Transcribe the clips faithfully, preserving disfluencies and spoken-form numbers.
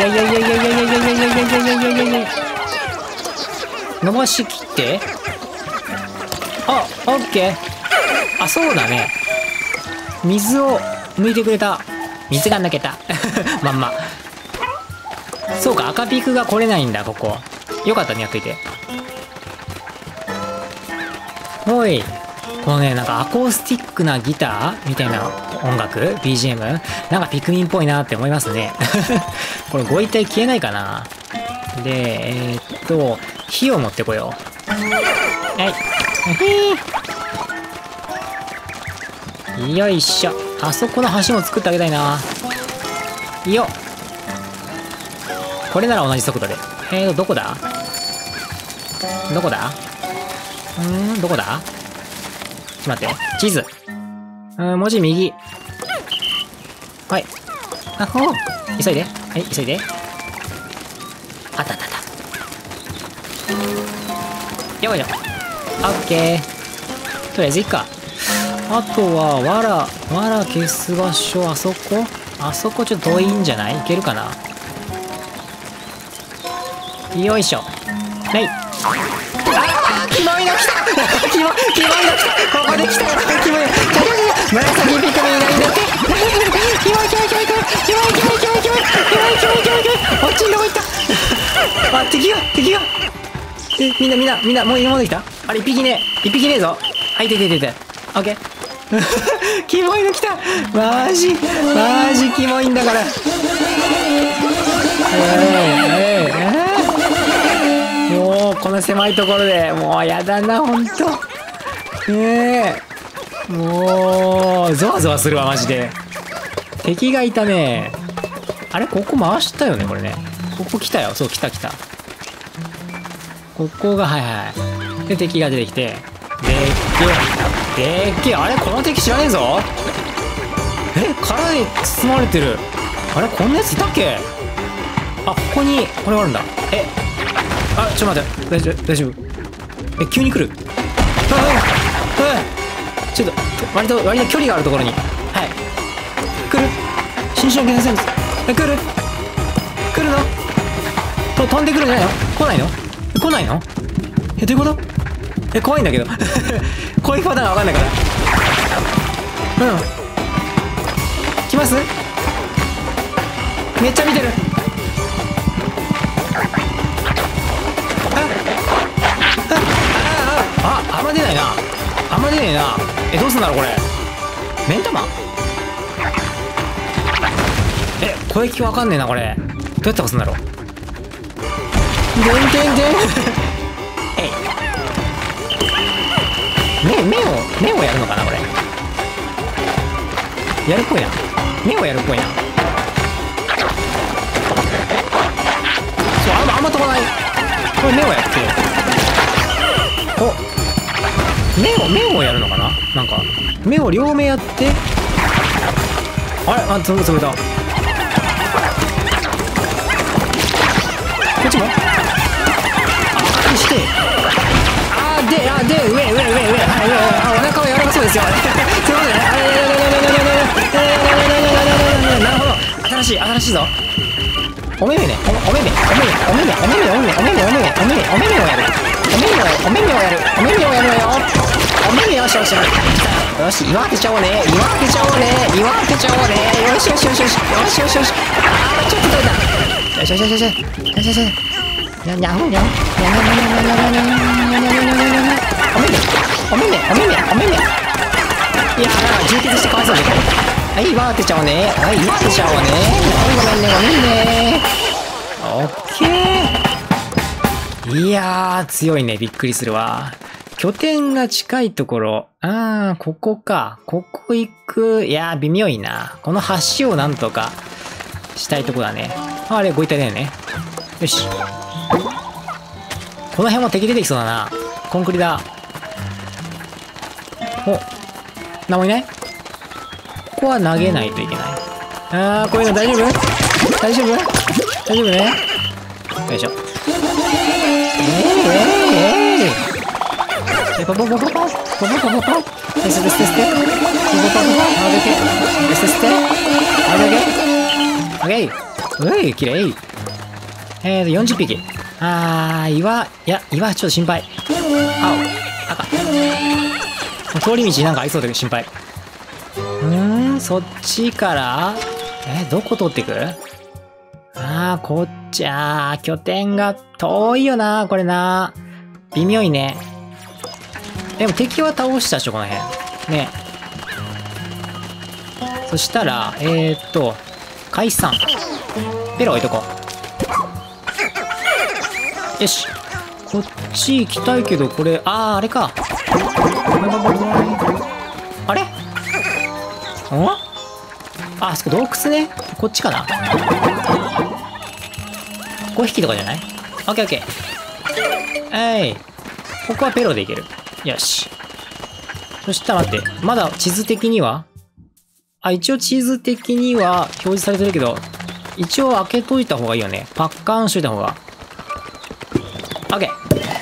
やいやいやいやいやいやいやいやいやいやいやいやいや伸ばしきって。あ、オッケー。あ、そうだね。水を抜いてくれた。水が抜けた。まんま。そうか、赤ピークが来れないんだ、ここ。よかったね、やっといて。おい。このね、なんかアコースティックなギターみたいな音楽 ビージーエム なんかピクミンっぽいなって思いますね。これご遺体消えないかな。で、えー、っと、火を持ってこよう。はい。よいしょ。あそこの橋も作ってあげたいな。よっ。これなら同じ速度で。えーと、どこだどこだうーん、どこだちょっと待って。地図。うーん、文字右。はい。あほう。急いで。はい、急いで。あったあったあった。よいしょ。オッケー。とりあえずいっか。あとは、わら、わら消す場所、あそこあそこちょっと遠いんじゃない？いけるかな？よいしょ。はい。ああ、キモいの来た。キモ、キモいの来た。ここで来たよ。キモい。ちょちょちょ。紫ピクミンいないんだって。キモいキモいキモいキモいキモいキモいキモいキモいキモいキモいキモいキモいキモい。あっちにどこ行った。あ、敵が敵が。え、みんなみんなみんなもう今まで来た？あれ一匹ね一匹ねえぞ。はい、てててて。オッケー。キモいの来た。マジマジキモいんだから。えー、えー、えー、もうこの狭いところでもうやだなほんと。ねえ、もうゾワゾワするわマジで。敵がいたね。あれここ回したよねこれね。ここ来たよ。そう来た来た。ここがはいはい。で敵が出てきて、でっけえでっけえ。あれこの敵知らねえぞ。え、殻に包まれてる。あれこんなやついたっけ。あ、ここにこれがあるんだ。え、あ、ちょっと待って、大丈夫大丈夫。え、急に来る。はいはい。ちょっと割と割と距離があるところに、はい、来る。新種の現在です。え、来る来るのと飛んでくるんじゃないの。来ないの来ないの。え、どういうこと。え、怖いんだけど。こういうパターンが分かんないから。うん、来ます。めっちゃ見てる。あ、あんま出ないな。あんま出ねえな。え、どうすんだろうこれ。目ん玉。え、声聞きわかんねえなこれ。どうやって押すんだろう。でんでんでん。えい。目、目を目をやるのかなこれ。やるっぽいな。目をやるっぽいな。そう、あんまあんま飛ばない。これ目をやって。お、目を目をやるのかな。なんか目を両目やって。あれ、あ、つぶつぶれた。こっちも。あ、して。あ、で、あ、で、上、上、上、上、はい、上、上、あ、お腹は柔らかそうですよ。すいません。なるほど。新しい、新しいぞ。おめめね、お、おめめ、おめめ、おめめ、おめめ、おめめ、おめめ、おめめ、おめめ、おめめをやる。おめめを、おめめをやる。おめめをやるのよ。おめめ、よしよしよし。よし、岩当てちゃおうね。岩当てちゃおうね。岩当てちゃおうね。よしよしよしよし。よしよしよし。あー、ちょっと取れた。よしよしよしよし。よしよしよし。にゃにゃんにゃん。にゃにゃにゃにゃにゃにゃにゃにゃにゃにゃにゃにゃにゃにゃ。おめめ、おめめ、おめめ、おめめ。いやー、なんか充血してかわいそうで。はい、岩当てちゃおうね。はい、岩当てちゃおうね。ごめんね、ごめんね。オッケー。いやー、強いね。びっくりするわ。拠点が近いところ。あー、ここか。ここ行く。いやー、微妙いな。この橋をなんとかしたいとこだね。あ、あれ、ご遺体だよね。よし。この辺も敵出てきそうだな。コンクリだ。お、何もいない？ここは投げないといけない。あー、こういうの大丈夫？大丈夫？大丈夫ね。よいしょ。えー、えー、えー、えポポポポポポポポポポテステステステポポポポポあげてテステステあげてオッケー。うい、きれい。 えーと、よんじゅっぴき。あー、岩、いや、岩ちょっと心配。青、赤。通り道なんかありそうで心配。うーん、そっちから、えー、どこ通っていく？あー、こっち、あー、拠点が遠いよな、これな。微妙いね。でも敵は倒したでしょ、この辺。ね。そしたら、えーっと、解散。ペロ置いとこう。よし。こっち行きたいけど、これ、あー、あれか。あれ？ん？あ、そこ洞窟ね。こっちかな。ごひきとかじゃない？オッケーオッケー。えい。ここはペロでいける。よし。そしたら待って。まだ地図的にはあ、一応地図的には表示されてるけど、一応開けといた方がいいよね。パッカーンしといた方が。オッケー。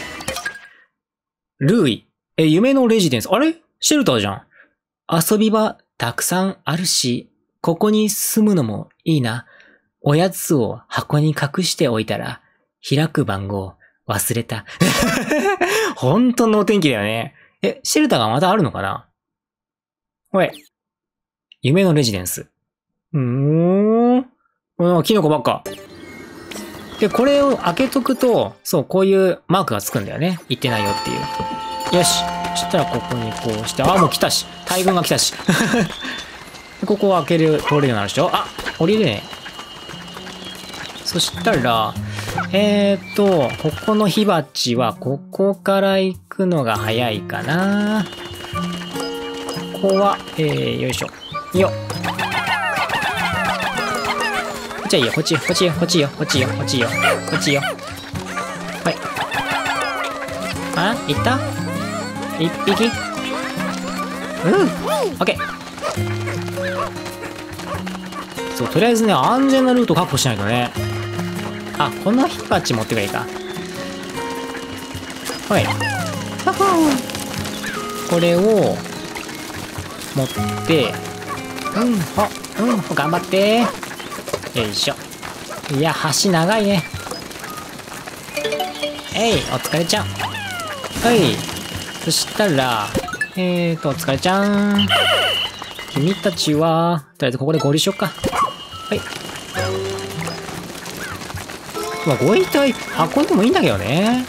ルーイ。え、夢のレジデンス。あれ？シェルターじゃん。遊び場たくさんあるし、ここに住むのもいいな。おやつを箱に隠しておいたら、開く番号忘れた。本当のお天気だよね。え、シェルターがまたあるのかな？おい。夢のレジデンス。うーん。うん、キノコばっか。で、これを開けとくと、そう、こういうマークがつくんだよね。行ってないよっていう。よし。そしたらここにこうして、あ、もう来たし。大群が来たし。ここを開ける、通れるようになるでしょ？あ、降りれねえ。そしたら、えーっと、ここの火鉢は、ここから行くのが早いかな。ここは、えー、よいしょ。よっ。じゃあいいよ、こっちよ、こっちよ、こっちよ、こっちよ、こっちよ、こっちよ。はい。あ、いった一匹？うん、オッケー。そう、とりあえずね、安全なルート確保しないとね。あ、この火鉢持ってくればいいか。はい。これを、持って、うん、ほ、うん、頑張って。よいしょ。いや、橋長いね。えい、お疲れちゃん。はい。そしたら、えーと、お疲れちゃん。君たちは、とりあえずここで合流しよっか。はい。まあ、ご遺体運んでもいいんだけどね。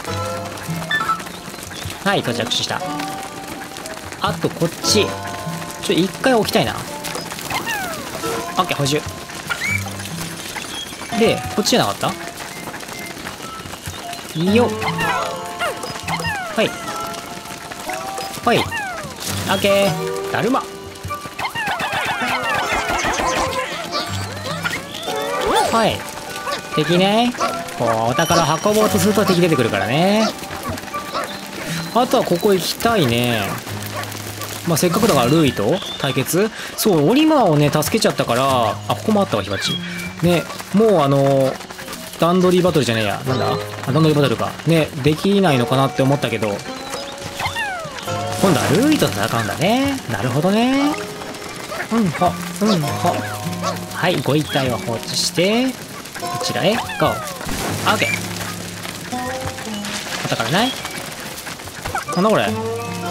はい、到着した。あと、こっち。ちょ、一回置きたいな。オッケー、補充。で、こっちじゃなかった？よっ。はい。はい。オッケー。だるま。はい。敵ね。こう、お宝運ぼうとすると敵出てくるからね。あとはここ行きたいね。まあ、せっかくだからルイと対決？そう、オリマーをね、助けちゃったから、あ、ここもあったわ、火鉢。ね、もうあの、段取りバトルじゃねえや。なんだ？あ、段取りバトルか。ね、できないのかなって思ったけど、今度はルイと戦うんだね。なるほどね。うんほ、うんほ。はい、ご遺体を放置して、こちらへ、ゴー。オッケー。お宝ない？なんだこれ？ん？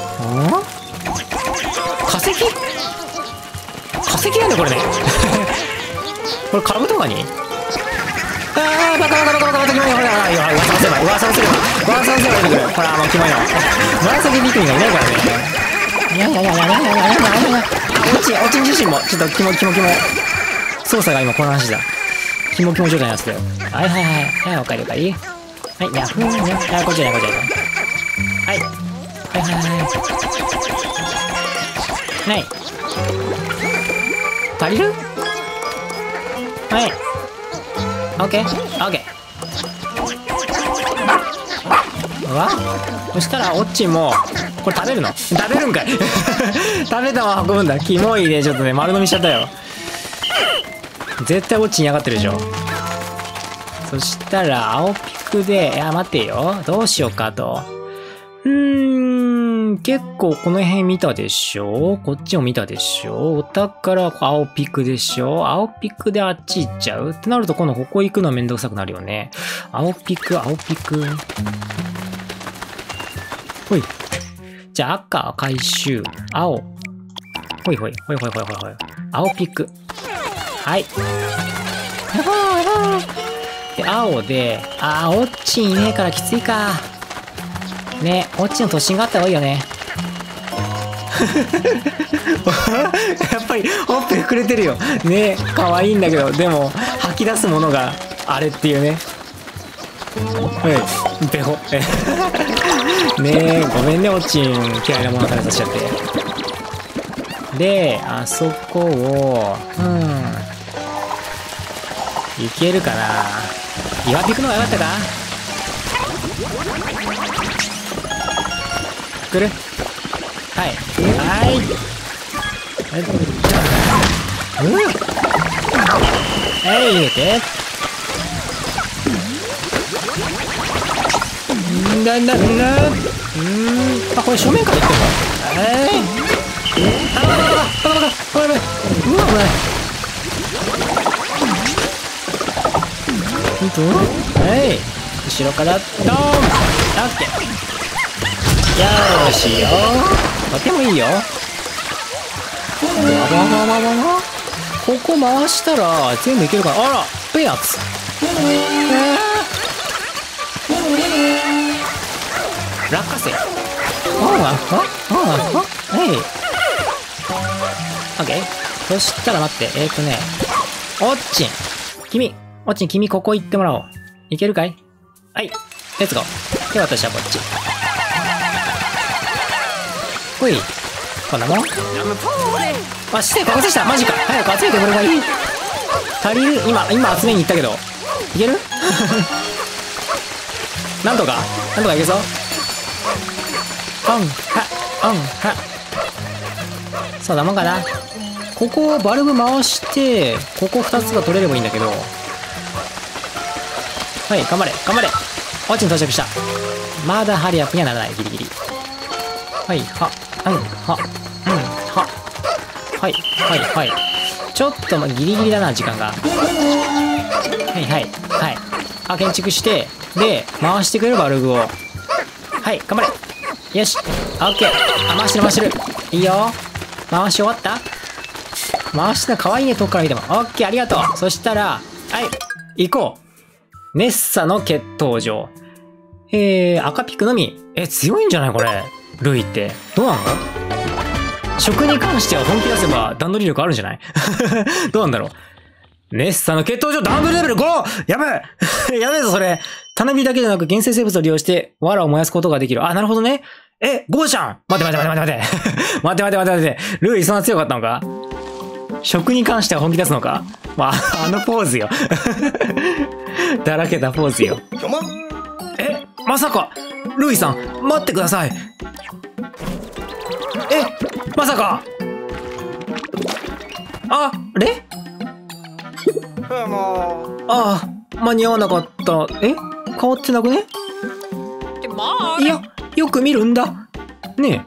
化石？化石なんだこれね。これカブトガニ？あー、バカバカバカバカバカキモい。ほら、ほら、噂のせばい、噂のせばい、噂のせばい出てくる。ほら、もうキモいの。紫ビクミンがいないからね。いやいやいやいやいやいやいやいやいやいや。あ、おち、おち自身も、ちょっとキモキモキモ。操作が今この話だ。キモキモ状態のやつだよ。はいはいはい。はい、おかえりおかえり。はい、ヤフーね。はい、こっちだね、こっちだね。はい。はいはいはい。はい。足りる？はい。オッケー、オッケー。うわ、そしたらオッチンもこれ食べるの？食べるんかい。食べたまま運ぶんだ。キモいね。ちょっとね、丸飲みしちゃったよ。絶対オッチン嫌がってるでしょ。そしたら青ピクで、いや待ってよ、どうしようかと。うーん、結構この辺見たでしょ？こっちも見たでしょ？お宝、青ピクでしょ？青ピクであっち行っちゃうってなると今度ここ行くのめんどくさくなるよね。青ピク、青ピク。ほい。じゃあ赤、回収。青。ほいほい、ほいほいほいほいほい。青ピク。はい。で、青で、あー、オッチンいねえからきついか。ね、オッチンの突進があった方がいいよね。やっぱり、ほっぺ膨れてるよ。ね、可愛いんだけど、でも、吐き出すものがあれっていうね。はい、ベホ。ねえ、ごめんね、オッチン。嫌いなもの食べさせちゃって。で、あそこを、うん。いけるかな。岩ピクの方がよかったか。来る。はい。はい。うん。はい、入れて。んだんだんだん。うん。あ、これ正面から行ってんの？はい。あららららららららららら。うわ、危ない。ほんと？はい。後ろからドーン。オッケー。よーしよー。とてもいいよ。わわわわわわ。ここ回したら全部いけるから。あら、ペアツ。落花生。ああ、ああ、ああ、はい。オッケー。そしたら待って、えっとね、おっちん。君、おっちん、君ここ行ってもらおう。いけるかい？はい。レッツゴー。で、私はこっち。ほい。こんなもん？あ、視線隠した。マジか。早く集めてくればいい。足りる？今、今集めに行ったけど。いける？なんとかなんとかいけそう？オン、は、オン、は。そうだもんかな。ここをバルブ回して、ここふたつが取れればいいんだけど。はい、頑張れ、頑張れ。オッチに到着した。まだハリアップにはならない、ギリギリ。はい、は、うん、は、うん、は。はい、はい、はい。ちょっと、ま、ギリギリだな、時間が。はい、はい、はい。あ、建築して、で、回してくれるバルブを。はい、頑張れ。よし。オッケー。あ、回してる、回してる。いいよ。回し終わった？回した可愛いね、遠くから見ても。オッケー、ありがとう。そしたら、はい、行こう。ネッサの決闘場。えー、赤ピクのみ。え、強いんじゃないこれ。ルイって。どうなの？食に関しては本気出せば段取り力あるんじゃないどうなんだろう。ネッサの決闘場段取りレベル ご！ やべえやべえぞ、それ。種火だけでなく原生生物を利用して藁を燃やすことができる。あ、なるほどね。え、ごじゃん！待て待て待て待て待て。待て待て待て待て。ルイそんな強かったのか？食に関しては本気出すのか？まあ、あのポーズよ。だらけたポーズよ。え、まさか、ルイさん、待ってください。え、まさか。あれ？ああ、間に合わなかった。え？変わってなくね？いや、よく見るんだ。ね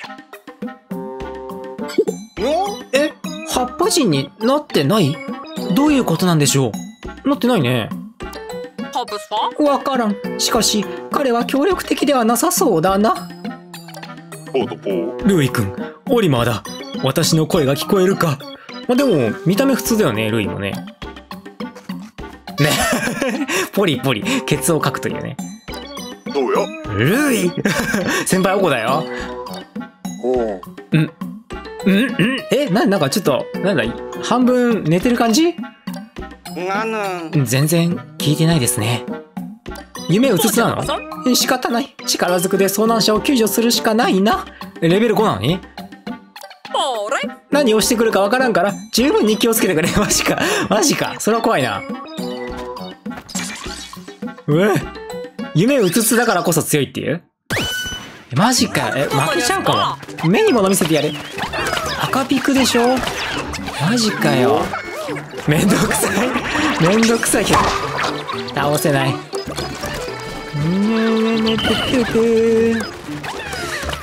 え。え、葉っぱ人になってない？どういうことなんでしょう？なってないね。わからん。しかし、彼は協力的ではなさそうだな。ルイ君、オリマーだ。私の声が聞こえるか？まあ、でも、見た目普通だよね、ルイもね。ね。ポリポリ、ケツをかくというね。 どうよ？ ルイ先輩おこだよ。うん。うんうんえ、な、なんかちょっと、なんだ、半分寝てる感じ？全然聞いてないですね。夢うつつなの？仕方ない。力ずくで遭難者を救助するしかないな。レベルごなのに？何をしてくるかわからんから十分に気をつけてくれ。マジか。マジか。それは怖いな。うえ。夢うつつだからこそ強いっていう？マジか。え、負けちゃうかも。目に物見せてやれ。赤ピクでしょ？マジかよ。めんどくさい。めんどくさいけど。倒せない。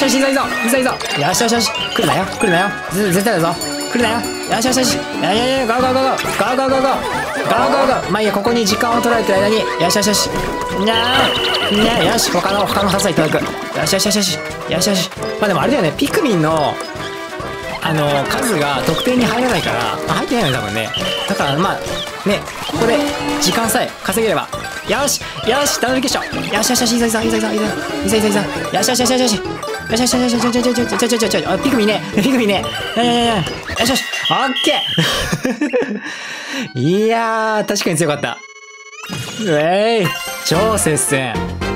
しよし、急いぞ急いぞ。よしよしよし、来るなよ来るなよ、ぜ絶対だぞ、来るなよ。よしよしよし、いやいやいや、ゴーゴーゴーゴーゴーゴーゴーゴーゴーゴーゴー。まあいいや、ここに時間を取られてる間に、よしよしよし、にゃーにゃー、よし、他の他の傘いただく。よしよしよしよしよしよし。まあでもあれだよね、ピクミンのあの数が特定に入らないから、あ、入ってないよね多分ね。だからまあね、ここで時間さえ稼げれば、よしよし、ダブル決勝、よしよしよし、いざいざいざいざいざいざいざいざ、よしよしよしよしよし、 よしよしよしよしよしよしよしよしよしよしよし、あ、ピクミンね、ピクミンね。よしよし、オッケー。いやー、確かに強かった。うえい、超接戦。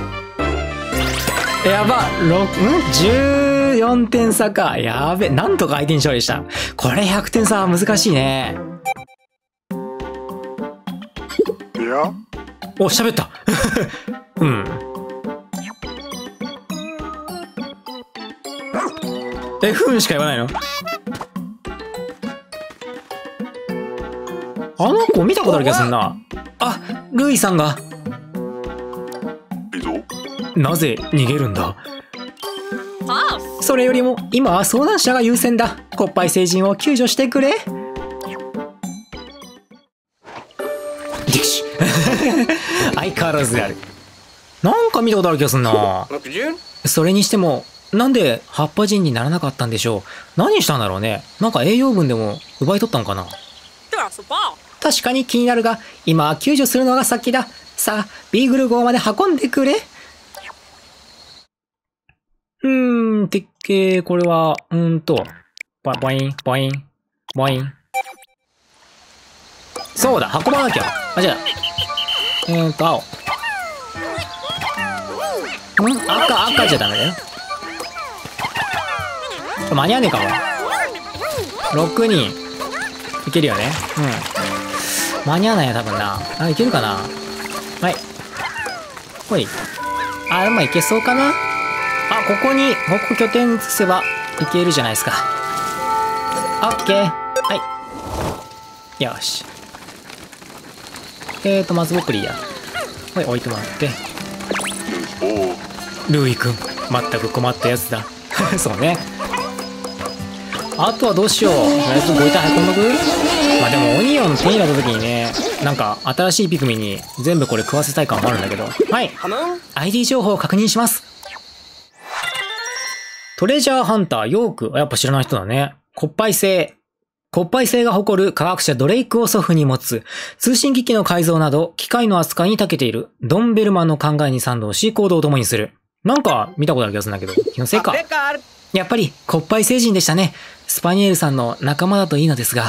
やば、ろく、ん ?じゅうよんてん差か。やべ、なんとか相手に勝利した。これひゃくてん差は難しいね。 いや。 お、喋った。うん。え、ふんしか言わないの？あの子見たことある気がするな。あ、ルイさんが。 いいぞ。 なぜ逃げるんだ？それよりも今は遭難者が優先だ。コッパイ星人を救助してくれ。ディクシ相変わらずである。なんか見たことある気がするな。それにしてもなんで葉っぱ人にならなかったんでしょう。何したんだろうね。なんか栄養分でも奪い取ったのかな。確かに気になるが、今は救助するのが先だ。さあ、ビーグル号まで運んでくれ。うーん、てっけー、これは、うーんと、ボボイン、ボイン、ボイン。そうだ、運ばなきゃ。あ、じゃあ、えーと、青。ん？赤、赤じゃダメだよ。間に合わねえかも。ろくにん。いけるよね。うん。間に合わないよ、多分な。あ、いけるかな。はい。ほい。あ、でもいけそうかな。あ、ここに、ここ拠点移せばいけるじゃないですか。オッケー。はい。よし。えーと、まず僕リーや。はい、置いてもらって。ルイくん、まったく困ったやつだ。そうね。あとはどうしよう。とりあえずご遺体運んどく？まあでもオニオン手に入れた時にね、なんか新しいピクミンに全部これ食わせたい感もあるんだけど。はい。アイディー 情報を確認します。トレジャーハンターヨーク。やっぱ知らない人だね。コッパイ星。コッパイ星が誇る科学者ドレイクを祖父に持つ。通信機器の改造など機械の扱いに長けている。ドンベルマンの考えに賛同し行動を共にする。なんか見たことある気がするんだけど。気のせいか。やっぱりコッパイ星人でしたね。スパニエルさんの仲間だといいのですが。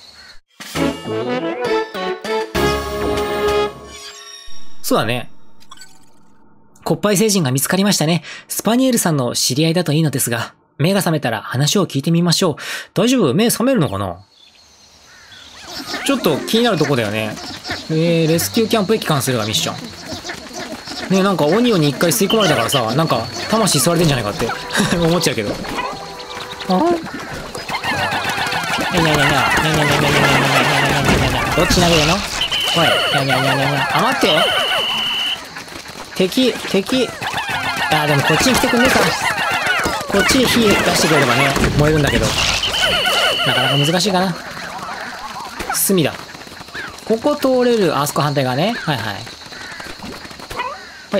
そうだね。コッパイ星人が見つかりましたね。スパニエルさんの知り合いだといいのですが。目が覚めたら話を聞いてみましょう。大丈夫？目覚めるのかな？ちょっと気になるとこだよね。えー、レスキューキャンプへ帰還するがミッション。ねえ、なんかオニオンに一回吸い込まれたからさ、なんか魂吸われてんじゃないかって思っちゃうけど。あ？いやいやいやいやいやいやいやいやいやいやいやいや、どっち投げるの？おい、いやいやいやいやいや、あ、待って。敵、敵。あー、でもこっちに来てくんねえか。こっちに火出してくれればね、燃えるんだけど。なかなか難しいかな。隅だ。ここ通れる、あそこ反対側ね。はいはい。はい。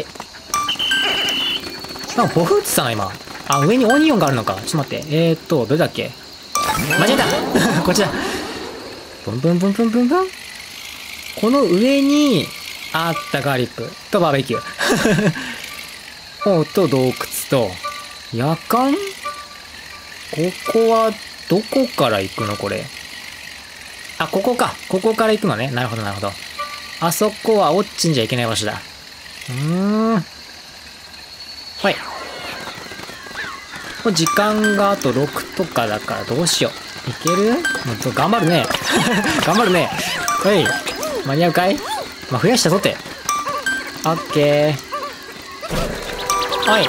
なんかボフってたな、今。あ、上にオニオンがあるのか。ちょっと待って。えーっと、どれだっけ？間違えたこっちだ。ブンブンブンブンブンブン。この上に、あったガーリックとバーベキュー。おと洞窟と、夜間？ここは、どこから行くのこれ。あ、ここか。ここから行くのね。なるほど、なるほど。あそこは落ちんじゃいけない場所だ。うーん。はい。もう時間があとろくとかだからどうしよう。いける？もう頑張るね。頑張るね。はい。間に合うかい？まあ、増やしたとて。オッケー。はい。はい。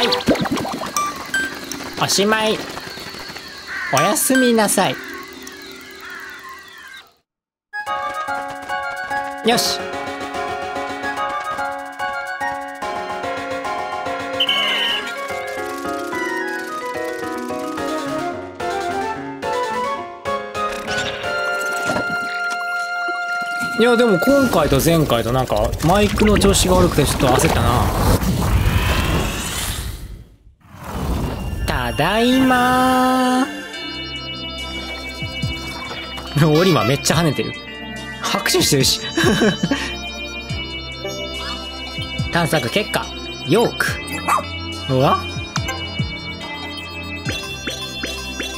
おしまい。おやすみなさい。よし。いやでも今回と前回となんかマイクの調子が悪くてちょっと焦ったな。ただいまー。オリマめっちゃ跳ねてる。拍手してるし。探索結果ヨーク。うわ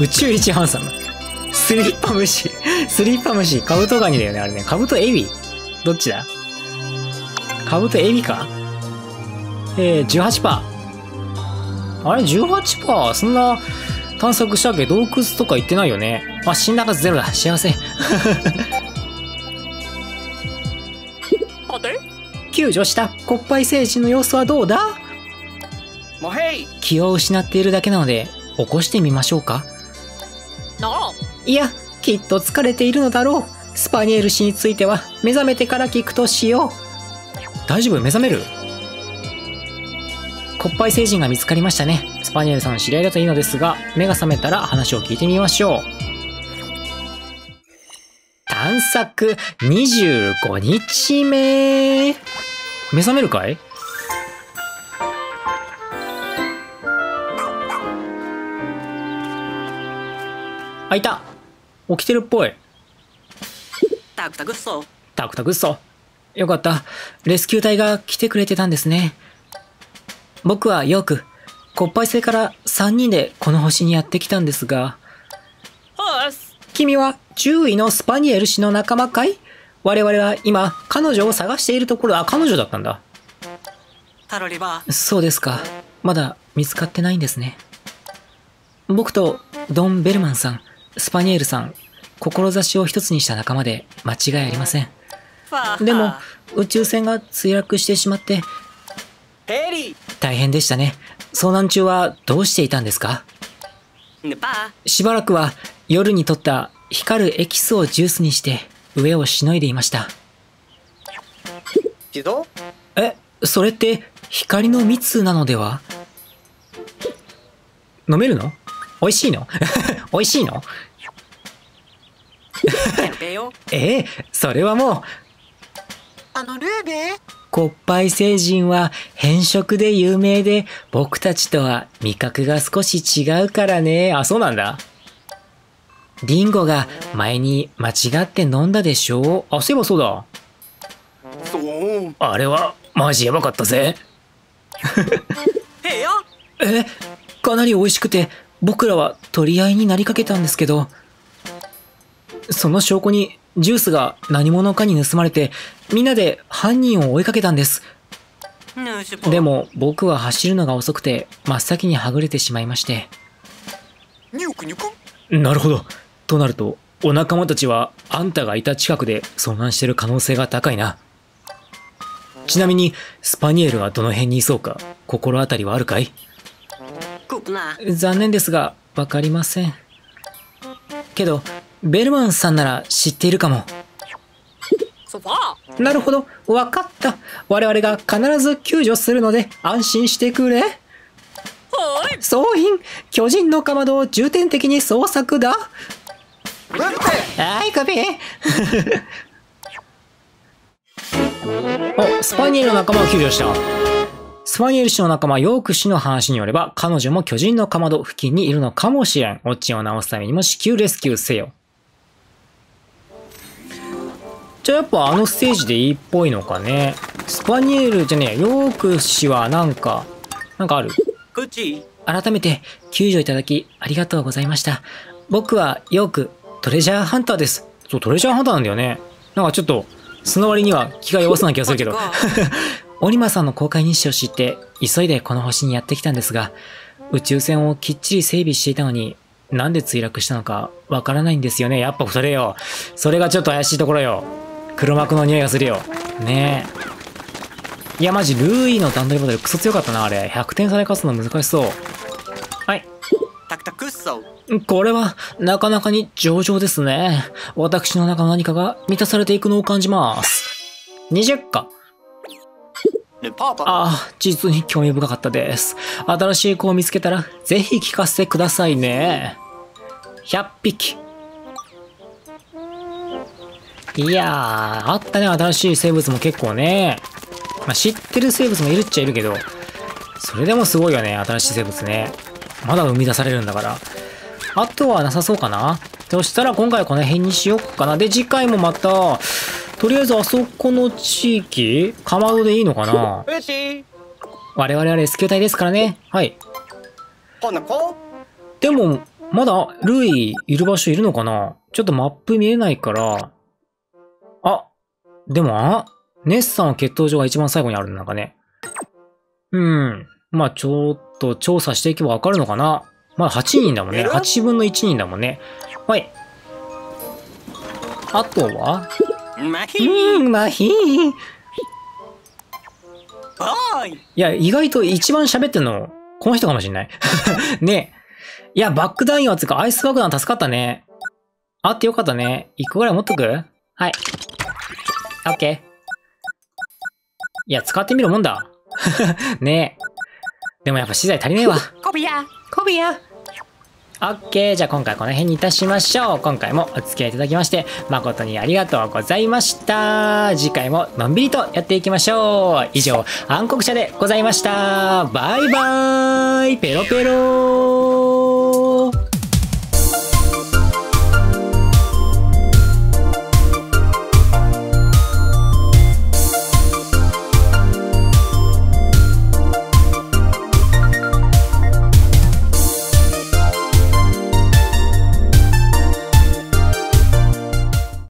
宇宙一ハンサム。スリッパ虫。スリッパ虫。カブトガニだよね、あれね。カブトエビどっちだ？カブトエビか。えー、じゅうはちパーセント。あれ ?じゅうはちパーセント? そんな探索したっけ？洞窟とか行ってないよね。あ、死んだ数ゼロだ。幸せ。救助したコッパイ星人の様子はどうだ？ もうへい。 気を失っているだけなので、起こしてみましょうか？いや、きっと疲れているのだろう。スパニエル氏については目覚めてから聞くとしよう。大丈夫？目覚める？コッパイ星人が見つかりましたね。スパニエルさんの知り合いだといいのですが、目が覚めたら話を聞いてみましょう。探索にじゅうごにちめ。目覚めるかい？あ、いた。起きてるっぽい。 タクタクっそ。 タクタクっそ。よかった。レスキュー隊が来てくれてたんですね。僕はヨーク、コッパイ星からさんにんでこの星にやってきたんですが。君はじゅういのスパニエル氏の仲間かい？我々は今、彼女を探しているところ。あ、彼女だったんだ。 タロリバ。 そうですか。まだ見つかってないんですね。僕とドン・ベルマンさん、スパニエルさん、志を一つにした仲間で間違いありません。でも、宇宙船が墜落してしまって、 ヘリ大変でしたね。遭難中はどうしていたんですか？しばらくは夜に取った光るエキスをジュースにして上をしのいでいました。え、それって光の蜜なのでは？飲めるの？美味しいの？美味しいの？ええ、それはもう。 あのルーベコッパイ星人は変色で有名で、僕たちとは味覚が少し違うからね。あ、そうなんだ。リンゴが前に間違って飲んだでしょう。あ、そういえばそうだ。 そう。 あれはマジやばかったぜ。 へやえ、かなり美味しくて僕らは取り合いになりかけたんですけど、その証拠にジュースが何者かに盗まれて、みんなで犯人を追いかけたんです。でも僕は走るのが遅くて真っ先にはぐれてしまいまして。 ニュクニュク。 なるほど。となるとお仲間たちはあんたがいた近くで遭難してる可能性が高いな。ちなみにスパニエルはどの辺にいそうか心当たりはあるかい？残念ですがわかりませんけど、ベルマンさんなら知っているかも。なるほど、わかった。我々が必ず救助するので安心してくれ。総員、巨人のかまどを重点的に捜索だ。はい、コピー。お、スパニエルの仲間を救助した。スパニエル氏の仲間ヨーク氏の話によれば、彼女も巨人のかまど付近にいるのかもしれん。オチを直すためにも至急レスキューせよ。じゃあやっぱあのステージでいいっぽいのかね。スパニエルじゃねえ、ヨーク氏はなんか、なんかある？改めて救助いただきありがとうございました。僕はヨーク、トレジャーハンターです。そう、トレジャーハンターなんだよね。なんかちょっと、その割には気が弱そうな気がするけど。オリマさんの公開日誌を知って、急いでこの星にやってきたんですが、宇宙船をきっちり整備していたのに、なんで墜落したのかわからないんですよね。やっぱそれよ。それがちょっと怪しいところよ。黒幕の匂いがするよ。ねえ。いやマジ、ルーイの段取りボトルクソ強かったな、あれ。ひゃくてん差で勝つの難しそう。はい。これは、なかなかに上々ですね。私の中の何かが満たされていくのを感じます。にじゅっか。ああ、実に興味深かったです。新しい子を見つけたら、ぜひ聞かせてくださいね。ひゃっぴき。いやー、あったね、新しい生物も結構ね。まあ、知ってる生物もいるっちゃいるけど、それでもすごいよね、新しい生物ね。まだ生み出されるんだから。あとはなさそうかな。そしたら今回はこの辺にしよっかな。で、次回もまた、とりあえずあそこの地域、かまどでいいのかな。我々はレスキュー隊ですからね。はい。でも、 まだルイいる場所いるのかな？ちょっとマップ見えないから。あ、でも、あ、ネッサンは決闘場が一番最後にあるんだかね。うん。まあちょっと調査していけばわかるのかな。まだはちにんだもんね。はちぶんのいちにんだもんね。はい。あとはマヒうーん、まあひー。 ーい。 いや、意外と一番喋ってんの、この人かもしんない。ねえ。いや、バック弾圧か、アイス爆弾助かったね。あってよかったね。いっこぐらい持っとく？はい。オッケー。いや、使ってみるもんだ。ねえ。でもやっぱ資材足りねえわ。 コビア。 コビア。オッケー。じゃあ今回この辺にいたしましょう。今回もお付き合いいただきまして、誠にありがとうございました。次回ものんびりとやっていきましょう。以上、暗黒者でございました。バイバーイ。ペロペロー。